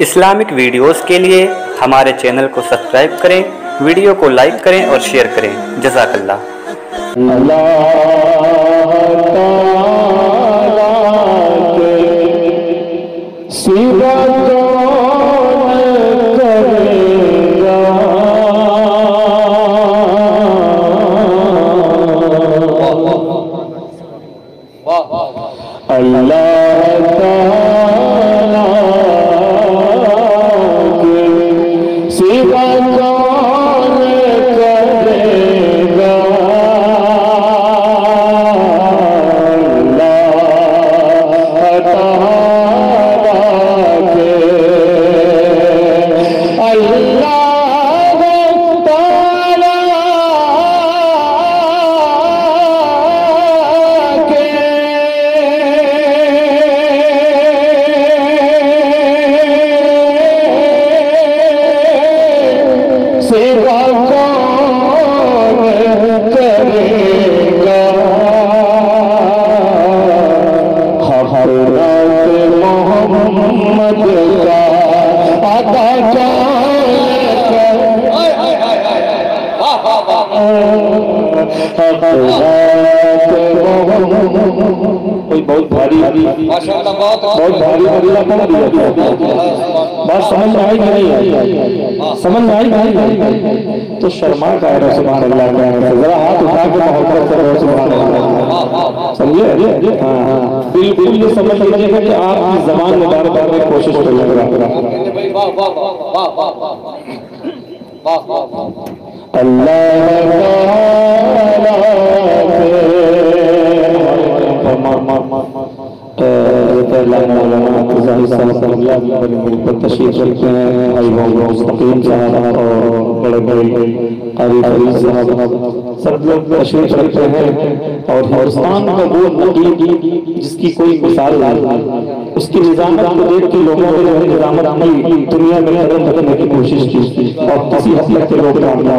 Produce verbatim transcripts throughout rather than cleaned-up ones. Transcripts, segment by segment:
Islamic videos के लिए हमारे चैनल को सब्सक्राइब करें, वीडियो को लाइक करें और शेयर करें। जज़ाकल्लाह। कोई बहुत भारी माशाअल्लाह बहुत बहुत भारी मदीना कौन दिया बात समझ में आई नहीं समझ में आई नहीं तो शर्मा का है सुभान अल्लाह का है जरा हाथ उठा के मोहब्बत से सुभान अल्लाह समझिए। हां बिल्कुल ये समझ लीजिएगा कि आपकी ज़बान मुबारक करने की कोशिश करिएगा। वाह वाह वाह वाह वाह वाह अल्लाह तशरीफ रखते हैं मुस्तकीम साहब और बड़े बड़े कारी फरीद साहब सब लोग तशरीफ रखते हैं और हिंदुस्तान का वो नकीब जिसकी कोई मिसाल नहीं, उसकी निजामत को देख के लोगों ने जो है निजामत की दुनिया में कदम करने की कोशिश की और किसी हद तक के लोग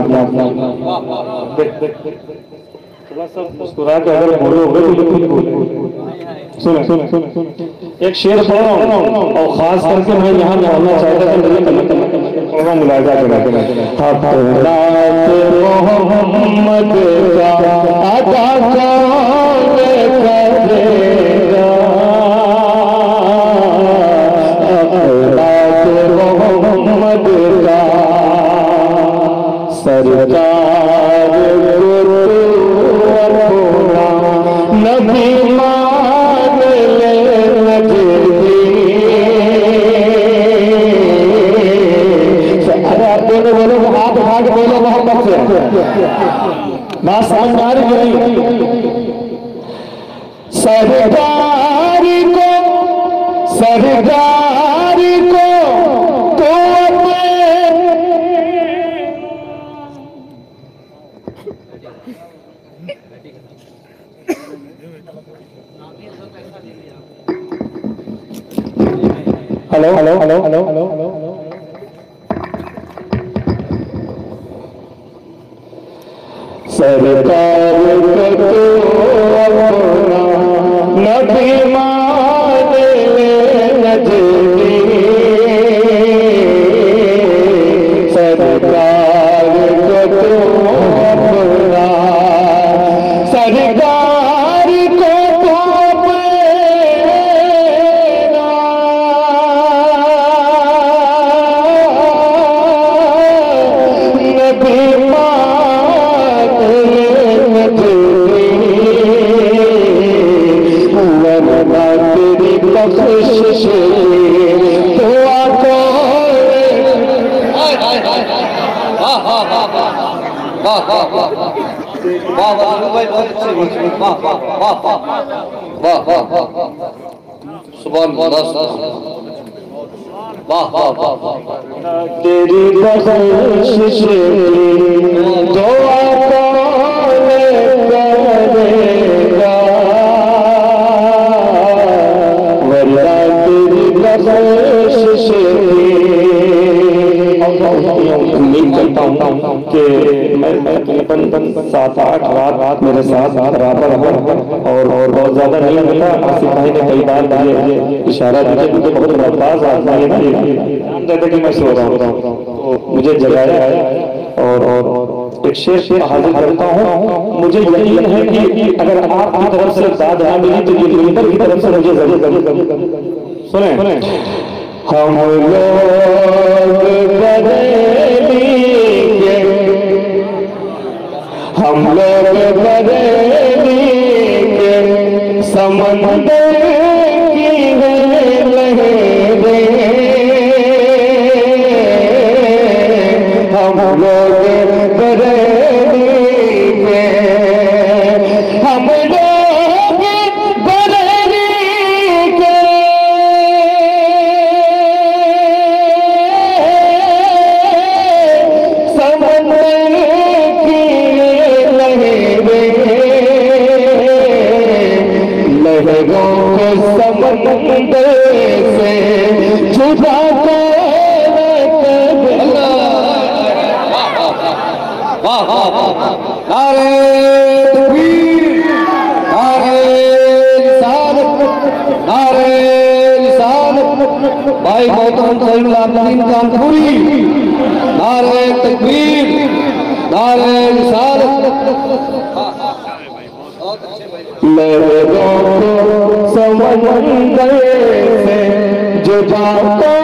थोड़ा सा मुस्कुरा के अगर बोलोगे तो बिल्कुल बोलो। सुने सुने सुने एक शेर पढ़ रहा हूँ और खास करके मैं यहाँ बोलना चाहता था मुझे थोड़ा मुलाजा करना मोहम्मद का अदा करेगा मोहम्मद का सरकार नबी मान ले नजदी बोलो बोलो हाथ उठा के बोलो मोहब्बत से बात समझ आ रही नहीं। सरदार को सरदार को तो hello hello hello hello hello hello सरकार को तो अपना नबी मान ले नजदी सरकार को तो अपना सरकार को तो तेरी बख्शिश दुआ कौन करेगा वरना तेरी बख्शिश उम्मीद करता हूँ कि मैं मैं तकरीबन सात आठ रात रात मेरे साथ बराबर हो और और बहुत ज्यादा नहीं होता। आसिफ भाई ने कई बार मुझे इशारा दिया, मुझे बहुत रफ्तार आदमी है ना, ध्यान देता कि मैं सो रहा हूँ तो मुझे जगाया और और एक शेर शेर हाजिर करता हूँ। मुझे यकीन है कि अगर आपकी तरफ से दाद ना मिली तो ये मिंबर की तरफ से मुझे जरूर सुने। हम लोग बरेली के हम लोग बरेली के समंदर की है लहरें, हम लोग बरेली के हम लोग बरेली के समंदर की लहरें, लहरों को समंदर से छुपा कर नारे तकबीर, नारे रिसालत, नारे रिसालत, भाई मोहतरम सैयदुल आलमीन कानपुरी, नारे तकबीर, नारे रिसालत। लहरों को समंदर से जुटा